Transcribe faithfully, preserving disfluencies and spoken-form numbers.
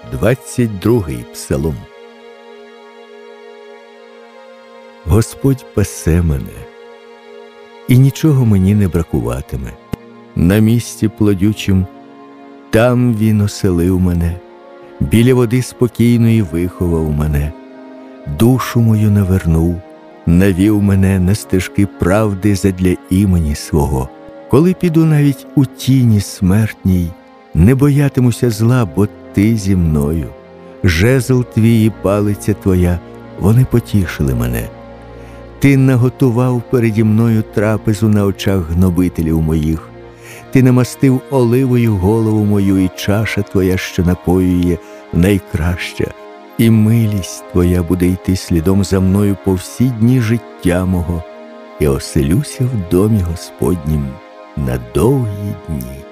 Двадцять другий псалом. Господь пасе мене, і нічого мені не бракуватиме. На місці плодючим там він оселив мене, біля води спокійної виховав мене, душу мою навернув, навів мене на стежки правди задля імені свого. Коли піду навіть у тіні смертній, не боятимуся зла, бо ти зі мною. Жезл твій і палиця твоя, вони потішили мене. Ти наготував переді мною трапезу на очах гнобителів моїх. Ти намастив оливою голову мою, і чаша твоя, що напоює, найкраща. І милість твоя буде йти слідом за мною по всі дні життя мого, і оселюся в домі Господнім на довгі дні.